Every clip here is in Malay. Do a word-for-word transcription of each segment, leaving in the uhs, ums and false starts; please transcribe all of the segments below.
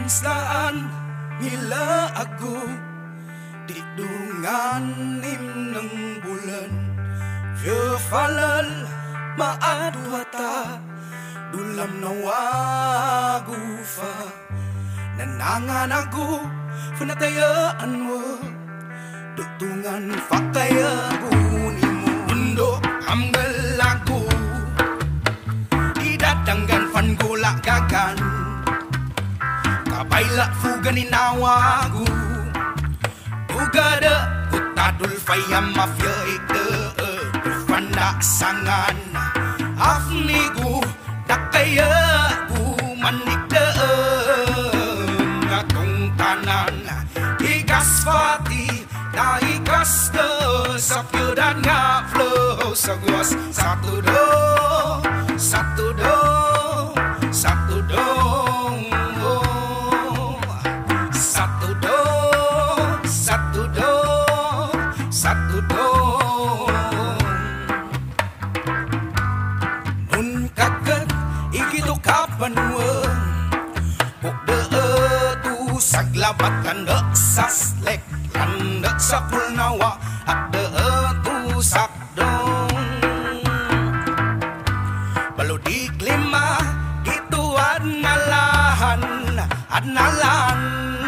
Slaan mila aku di dunganim ng bulan. Yo falal maadwata dulam na wagufa. Nanangan ako panatayaan mo dutungan fakaya buni mo. Undo hamgal ako idatanggan fan gulak gagan. Kabaila fugan inawagu Ugada utadul faya mafia ike Ufanda sangan Afnigu dakaya ku manikda Ngatong tanan Ikas fati na ikas de Sapyo dan nga flow Sagwas satu do Satu do Satu do Satu dong Nun kaget ikito kapan weng Kok de tu saglabatan de saslek Lan de sapulnawa at de tu sakdong Balu di klima itu adnalahan Adnalan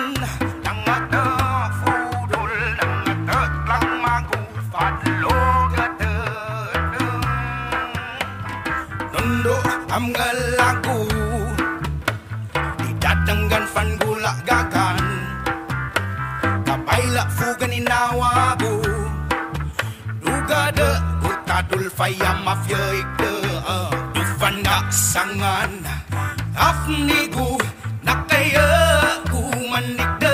Amgal aku didatangkan fan gulak gagan Kabaila fugan inawagu Duga de utadul faya mafia ike Dufan gak sangan Afnigu nakaya ku manik de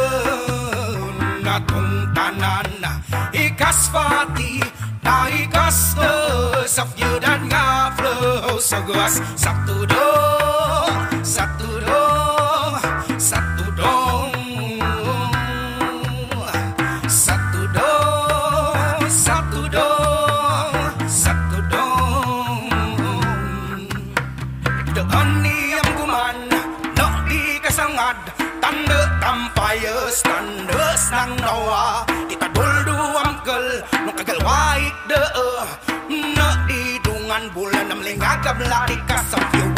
Natong tanan Ikas fati na ikas de Safya dan nga flow Sagwas satu dong Satu dong Satu dong Satu dong Satu dong Satu dong Doon niyang guman No di kasangad Tanda tampayas Tandas ng nawa Kita duldu angkel Nung kagalwait de Na di dungan bulan Nam lingagab lari kasang